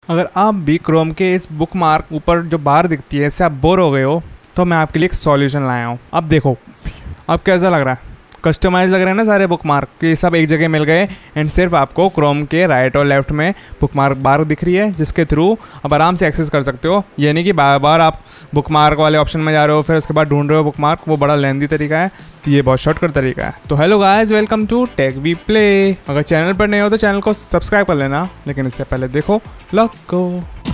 अगर आप भी क्रोम के इस बुक मार्क ऊपर जो बार दिखती है इससे आप बोर हो गए हो तो मैं आपके लिए एक सॉल्यूशन लाया हूँ। अब देखो, अब कैसा लग रहा है? कस्टमाइज लग रहे हैं ना सारे बुक मार्क, ये सब एक जगह मिल गए एंड सिर्फ आपको क्रोम के राइट और लेफ्ट में बुक मार्क बार दिख रही है जिसके थ्रू आप आराम से एक्सेस कर सकते हो। ये नहीं कि बार बार आप बुक मार्क वाले ऑप्शन में जा रहे हो फिर उसके बाद ढूंढ रहे हो बुक मार्क, वो बड़ा लेंदी तरीका है। तो ये बहुत शॉर्टकट तरीका है। तो hello guys, welcome to tech we play. अगर चैनल पर नहीं हो तो चैनल को सब्सक्राइब कर लेना, लेकिन इससे पहले देखो लोगो।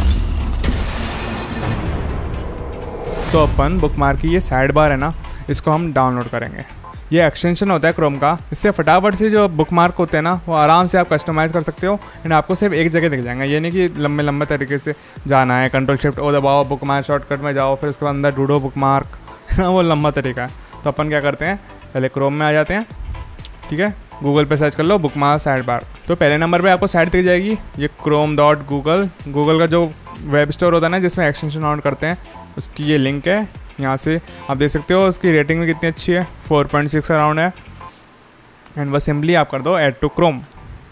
तो अपन बुक मार्क की ये साइड बार है ना, इसको हम डाउनलोड करेंगे। ये एक्सटेंशन होता है क्रोम का, इससे फटाफट से जो बुक मार्क होते हैं ना वो आराम से आप कस्टमाइज़ कर सकते हो एंड आपको सिर्फ एक जगह दिख जाएंगे। ये नहीं कि लंबे लंबे तरीके से जाना है, कंट्रोल शिफ्ट ओ दबाओ, बुक मार्क शॉर्टकट में जाओ, फिर उसके बाद अंदर ढूंढो बुक मार्क वो लंबा तरीका है। तो अपन क्या करते हैं, पहले क्रोम में आ जाते हैं, ठीक है। गूगल पे सर्च कर लो बुक मार्क साइड बार। तो पहले नंबर पे आपको साइट दिख जाएगी, ये chrome.google, गूगल का जो वेब स्टोर होता है ना जिसमें एक्सटेंशन डाउनलोड करते हैं, उसकी ये लिंक है। यहाँ से आप देख सकते हो उसकी रेटिंग भी कितनी अच्छी है, 4.6 अराउंड है। एंड बस सिंपली आप कर दो ऐड टू क्रोम,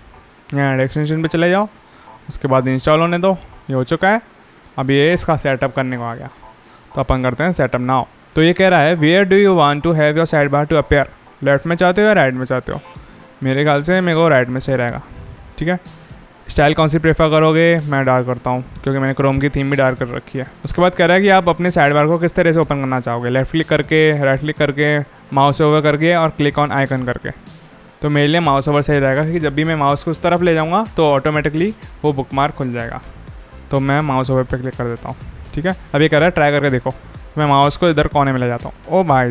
यहाँ एक्सटेंशन पे चले जाओ, उसके बाद इंस्टॉल होने दो। ये हो चुका है, अब ये इसका सेटअप करने को आ गया। तो अपन करते हैं सेटअप नाउ। तो ये कह रहा है where do you want to have your sidebar to appear, left में चाहते हो या राइट में चाहते हो? मेरे ख्याल से मेरे को राइट में सही रहेगा, ठीक है। स्टाइल कौन सी प्रेफर करोगे? मैं डार्क करता हूँ क्योंकि मैंने क्रोम की थीम भी डार्क कर रखी है। उसके बाद कह रहा है कि आप अपने साइड बार को किस तरह से ओपन करना चाहोगे, लेफ्ट क्लिक करके, राइट क्लिक करके, माउस ओवर करके और क्लिक ऑन आइकन करके। तो मेरे लिए माउस ओवर सही रहेगा क्योंकि जब भी मैं माउस को उस तरफ ले जाऊँगा तो ऑटोमेटिकली वो बुक मार्क खुल जाएगा। तो मैं माउस ओवर पर क्लिक कर देता हूँ, ठीक है। अब ये कह रहा है ट्राई करके देखो, मैं माउस को इधर कोने में ले जाता हूँ। ओ भाई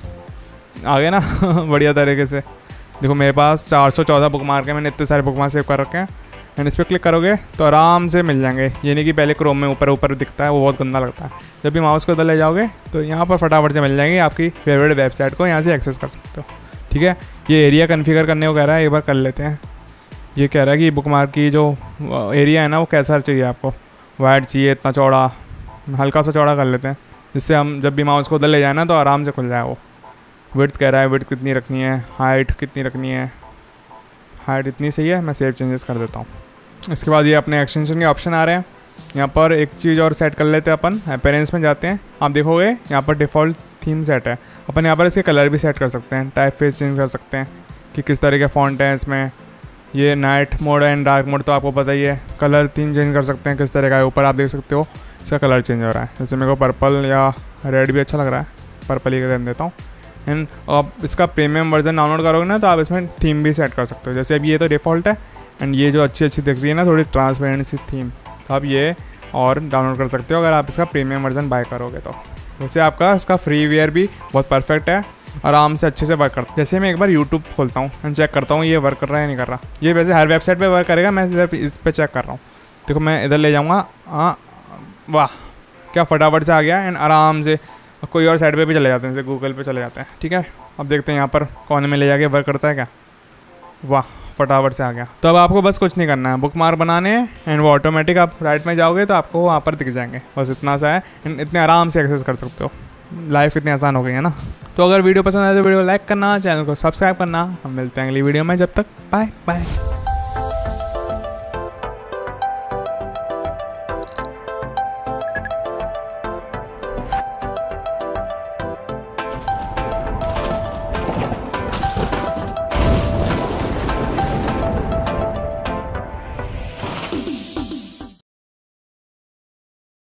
साहब आ गए ना बढ़िया तरीके से। देखो मेरे पास 414 बुक मार्क है, मैंने इतने सारे बुक मार्क सेव कर रखे हैं। एंड इस पर क्लिक करोगे तो आराम से मिल जाएंगे। ये नहीं कि पहले क्रोम में ऊपर ऊपर दिखता है, वो बहुत गंदा लगता है। जब भी माउस को उधर ले जाओगे तो यहाँ पर फटाफट से मिल जाएंगे, आपकी फेवरेट वेबसाइट को यहाँ से एक्सेस कर सकते हो, ठीक है। ये एरिया कन्फिगर करने को कह रहा है, एक बार कर लेते हैं। ये कह रहा है कि बुक मार्क की जो एरिया है ना वो कैसा चाहिए आपको, वाइड चाहिए, इतना चौड़ा, हल्का सा चौड़ा कर लेते हैं जिससे हम जब भी माउस को उधर ले जाए ना तो आराम से खुल जाए वो। विड्थ कह रहा है, विड्थ कितनी रखनी है, हाइट कितनी रखनी है, हाइट इतनी सही है, मैं सेव चेंजेस कर देता हूँ। इसके बाद ये अपने एक्सटेंशन के ऑप्शन आ रहे हैं। यहाँ पर एक चीज़ और सेट कर लेते हैं अपन, अपीयरेंस में जाते हैं। आप देखोगे यहाँ पर डिफ़ॉल्ट थीम सेट है, अपन यहाँ पर इसके कलर भी सेट कर सकते हैं, टाइप फेस चेंज कर सकते हैं कि किस तरह के फॉन्ट है इसमें। ये night mode and dark mode तो आपको पता ही है। कलर थीम चेंज कर सकते हैं किस तरह का है, ऊपर आप देख सकते हो इसका कलर चेंज हो रहा है। जैसे मेरे को पर्पल या रेड भी अच्छा लग रहा है, पर्पल ही कर देता हूँ। एंड आप इसका प्रीमियम वर्जन डाउनलोड करोगे ना तो आप इसमें थीम भी सेट कर सकते हो। जैसे अब ये तो डिफ़ॉल्ट है एंड ये जो अच्छी अच्छी दिख रही है ना थोड़ी ट्रांसपेरेंसी थीम, तो आप ये और डाउनलोड कर सकते हो अगर आप इसका प्रीमियम वर्जन बाय करोगे तो। वैसे आपका इसका फ्रीवेयर भी बहुत परफेक्ट है, आराम से अच्छे से वर्क करता है। जैसे मैं एक बार यूट्यूब खोलता हूँ एंड चेक करता हूँ ये वर्क कर रहा है या नहीं कर रहा। ये वैसे हर वेबसाइट पे वर्क करेगा, मैं सिर्फ इस पर चेक कर रहा हूँ। देखो मैं इधर ले जाऊँगा, हाँ वाह क्या फटाफट से आ गया। एंड आराम से कोई और साइड पे भी चले जाते हैं, जैसे गूगल पे चले जाते हैं, ठीक है। अब देखते हैं यहाँ पर कोने में ले जाके वर्क करता है क्या। वाह फटाफट से आ गया। तो अब आपको बस कुछ नहीं करना है, बुक मार्क बनाने हैं एंड वो ऑटोमेटिक आप राइट में जाओगे तो आपको वहाँ पर दिख जाएंगे। बस इतना सा है एंड इतने आराम से एक्सेस कर सकते हो। लाइफ इतनी आसान हो गई है ना। तो अगर वीडियो पसंद आए तो वीडियो लाइक करना, चैनल को सब्सक्राइब करना। हम मिलते हैं अगली वीडियो में, जब तक बाय बाय।